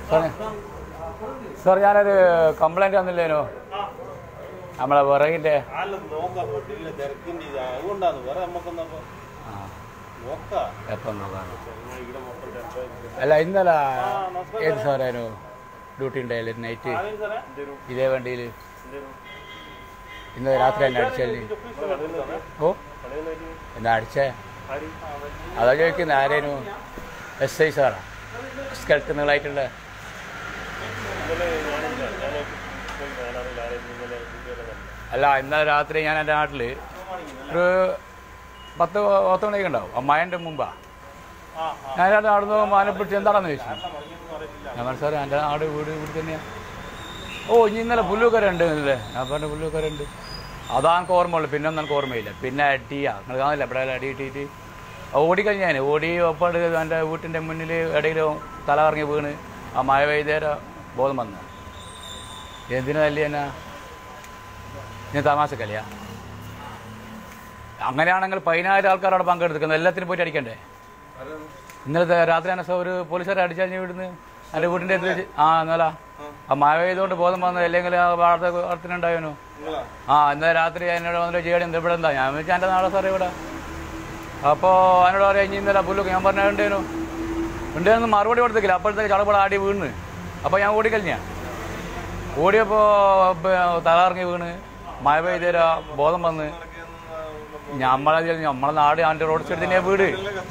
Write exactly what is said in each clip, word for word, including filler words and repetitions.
sir ഞാനൊരു complaint തന്നില്ലേനോ നമ്മളെ വിറകിൻ്റെ എപ്പം നോക്കാം അല്ല ഇന്നലെ ഏത് സാറായിരുന്നു ഡ്യൂട്ടി ഉണ്ടായില്ലേ നൈറ്റ് ഇതേ വണ്ടിയിൽ ഇന്നലെ രാത്രി എന്നെ അടിച്ചല്ലേ ഓ എന്നാ അടിച്ചേ അതാ ചോദിക്കുന്നത് ആരേനു എസ് ഐ സാറാ സ്കെൽത്തുകളായിട്ടുള്ള അല്ല ഇന്നലെ രാത്രി ഞാൻ എൻ്റെ നാട്ടിൽ ഒരു പത്ത് പത്ത് മണിയൊക്കെ ഉണ്ടാവും അമ്മായൻ്റെ മുമ്പാ ഞാൻ എൻ്റെ നാട്ടിൽ നിന്ന് മാനെ പിടിച്ച് എന്താണെന്ന് ചോദിച്ചു ഞാൻ സാറേ എൻ്റെ നാട് വീട് ഇവിടെ തന്നെയാണ് ഓ ഇനി ഇന്നലെ പുല്ലൂക്കര ഉണ്ട് ഇന്നലെ ഞാൻ പറഞ്ഞ പുല്ലൂക്കര ഉണ്ട് അതാ എനിക്ക് ഓർമ്മയുള്ളൂ പിന്നെ ഒന്നും എനിക്ക് ഓർമ്മയില്ല പിന്നെ അടിയാ നിങ്ങൾ കാണില്ല എവിടെ അടി കിട്ടിയിട്ട് ഓടിക്കഴിഞ്ഞ് ഞാൻ ഓടി ഒപ്പാട് എൻ്റെ വീട്ടിൻ്റെ മുന്നിൽ ഇടയിലും തല കറങ്ങി വീണ് ആ മഴ പെയ്തേര ബോധം വന്നു എന്തിനു തല്ലി എന്നാ ഞാൻ തമാശക്കല്ല അങ്ങനെയാണെങ്കിൽ പതിനായിരം ആൾക്കാരോട് പങ്കെടുക്കുന്നത് എല്ലാത്തിനും പോയിട്ട് അടിക്കണ്ടേ ഇന്നലത്തെ രാത്രി തന്നെ ഒരു പോലീസുകാരെ അടിച്ചാൽ ഇവിടുന്ന് എൻ്റെ വീട്ടിൻ്റെ അടുത്ത് വെച്ച് ആ എന്നാലാ ആ മഴ പെയ്തുകൊണ്ട് ബോധം വന്നത് അല്ലെങ്കിൽ ആ വാർത്ത വാർത്തനുണ്ടായോനോ ആ ഇന്നലെ രാത്രി എന്നോട് വന്നിട്ട് ചെയ്യണം എന്താ ഇവിടെ എന്താ ഞാൻ വെച്ചാൽ എൻ്റെ നാളെ സാറേ ഇവിടെ അപ്പോൾ എന്നോട് പറയാം ഇനി ഇന്നലെ പുല്ലൊക്കെ ഞാൻ പറഞ്ഞാൽ ഉണ്ടേനു ഉണ്ടേന്ന് മറുപടി കൊടുത്തേക്കില്ല അപ്പോഴത്തേക്ക് ചടപട ആടി വീണ് അപ്പോൾ ഞാൻ ഓടിക്കഴിഞ്ഞ ഓടിയപ്പോൾ തലകറങ്ങി വീണ് മഴ പെയ്തേരാ ബോധം വന്ന് നമ്മളെ നമ്മളെ നാട് ആൻ്റെ റോഡ് സൈഡ് തന്നെയാ വീട്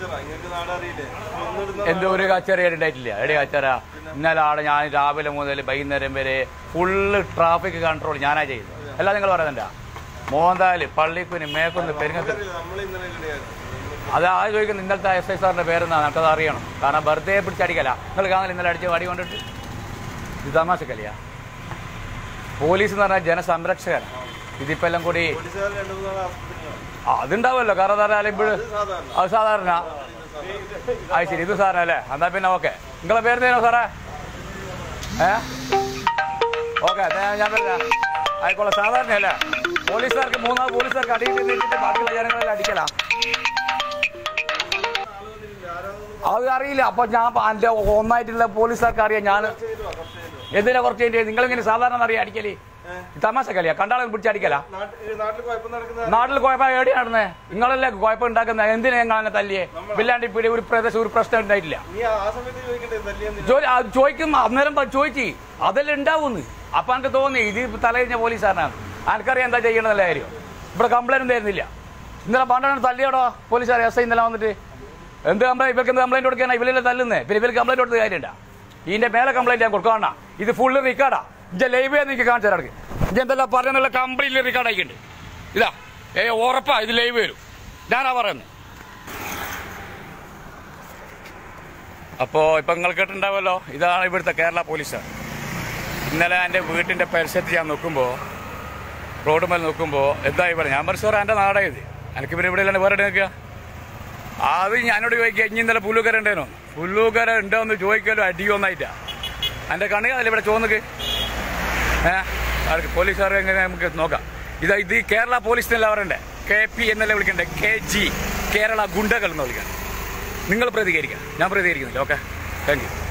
എന്തോ ഒരു കച്ചറ ഉണ്ടായിട്ടില്ല എവിടെ കച്ചറ ഇന്നലെ ആടെ ഞാൻ രാവിലെ മുതൽ വൈകുന്നേരം വരെ ഫുള്ള് ട്രാഫിക് കൺട്രോൾ ഞാനാ ചെയ്തത് അല്ല നിങ്ങൾ പറയുന്നുണ്ട മോന്താല് പള്ളിക്കുന്ന് മേക്കുന്ന് പെരുങ്ങത്ത് അത് ആ ചോദിക്കുന്നത് ഇന്നലത്തെ എസ് ഐ സാറിൻ്റെ പേരെന്നാ നമുക്കത് അറിയണം കാരണം വെറുതെ പിടിച്ചടിക്കല നിങ്ങൾ കാണാൻ ഇന്നലെ അടിച്ച് വടി കൊണ്ടിട്ട് ഇത് തമാശക്കല്ല പോലീസ് എന്ന് പറഞ്ഞാൽ ജനസംരക്ഷകനാണ് ഇതിപ്പോൾ എല്ലാം കൂടി അതുണ്ടാവുമല്ലോ കാരണം പറഞ്ഞാൽ ഇപ്പോൾ അത് സാധാരണ അത് ശരി ഇത് സാറിന് അല്ലേ എന്നാൽ പിന്നെ ഓക്കെ നിങ്ങളെ പേരെന്തേനോ സാറേ ഏ ഓക്കെ ഞാൻ പറയാ ആയിക്കോളെ സാധാരണ അല്ലേ പോലീസുകാർക്ക് മൂന്നാമത് പോലീസുകാർക്ക് അടിയിൽ നിന്നിട്ട് ബാക്കിയുള്ള ജനങ്ങളെല്ലാം അടിക്കല അത് അറിയില്ല അപ്പൊ ഞാൻ എൻ്റെ ഒന്നായിട്ടുള്ള പോലീസുകാർക്ക് അറിയാം ഞാൻ എന്തിനാ കുറച്ച് കഴിഞ്ഞ് നിങ്ങളിങ്ങനെ സാധാരണ അറിയാം അടിക്കല് തമാശ കളിയാ കണ്ടാളും പിടിച്ചടിക്കല നാട്ടിൽ കുഴപ്പം എവിടെ നടന്നേ നിങ്ങളല്ലേ കുഴപ്പം ഉണ്ടാക്കുന്നത് എന്തിനാ ഞങ്ങൾ അങ്ങനെ തല്ലിയേ ബില്ലാണ്ട് ഇപ്പിടി ഒരു പ്രദേശം ഒരു പ്രശ്നം ഉണ്ടായിട്ടില്ല ചോദിക്കും അന്നേരം ചോദിച്ചു അതെല്ലാം ഉണ്ടാവുന്നു അപ്പൊ എനിക്ക് തോന്നി ഇത് തലകഴിഞ്ഞ പോലീസുകാരനാണ് എനിക്കറിയാം എന്താ ചെയ്യണമെന്നല്ല കാര്യം ഇവിടെ കംപ്ലൈന്റ് തരുന്നില്ല ഇന്നലെ പണ്ടാണ് തല്ലിയോടോ പോലീസുകാർ എസ് ഐ ഇന്നലെ വന്നിട്ട് എന്ത് കംപ്ലൈന്റ് ഇവർക്ക് എന്ത് കംപ്ലൈന്റ് കൊടുക്കാനാ ഇവരെല്ലാം തല്ലുന്നേ പിന്നെ ഇവർക്ക് കംപ്ലൈന്റ് കൊടുത്ത കാര്യമില്ല ഇതിന്റെ മേലെ കംപ്ലൈന്റ് ഞാൻ കൊടുക്കാണ ഇത് ഫുള്ള് റിക്കാർഡാ ഇജ ലൈവ് എനിക്ക് കാണിച്ചു തരാം ഇജ എന്തെല്ലാം പറഞ്ഞ കംപ്ലീറ്റ്ലി റിക്കാർഡ് ആയിട്ടുണ്ട് ഇതാ ഏ ഉറപ്പാ ഇത് ലൈവ് വരും ഞാനാ പറയുന്നത് അപ്പോ ഇപ്പൊ നിങ്ങൾ കേട്ടിട്ടുണ്ടാവല്ലോ ഇതാണ് ഇവിടുത്തെ കേരള പോലീസ് ഇന്നലെ എൻ്റെ വീട്ടിന്റെ പരിസരത്ത് ഞാൻ നോക്കുമ്പോൾ റോഡ് മേലെ നോക്കുമ്പോൾ എന്താ ഇവിടെ ഞാൻ പറഞ്ഞു സാറേ എൻ്റെ നാടായത് എനിക്ക് പിന്നെ ഇവിടെ ഇല്ലാണ്ട് വേറെ നിൽക്കുക അത് ഞാനോട് ചോദിക്കുക ഇനി ഇന്നലെ പുല്ലൂക്കര ഉണ്ടേനോ പുല്ലൂക്കര ഉണ്ടോ എന്ന് ചോദിക്കാലോ അടിയൊന്നായിട്ടാ എൻ്റെ കണ്ണുകാലല്ലേ ഇവിടെ ചോന്നക്ക് ഏഹ് അവർക്ക് പോലീസുകാർ എങ്ങനെ നമുക്ക് നോക്കാം ഇതാ ഇത് കേരള പോലീസ് എന്നല്ല പറയണ്ടേ കെ പി എന്നല്ലേ വിളിക്കണ്ടേ കെ ജി കേരള ഗുണ്ടകൾ എന്ന് വിളിക്കണം നിങ്ങൾ പ്രതികരിക്കുക ഞാൻ പ്രതികരിക്കുന്നില്ല ഓക്കെ താങ്ക് യു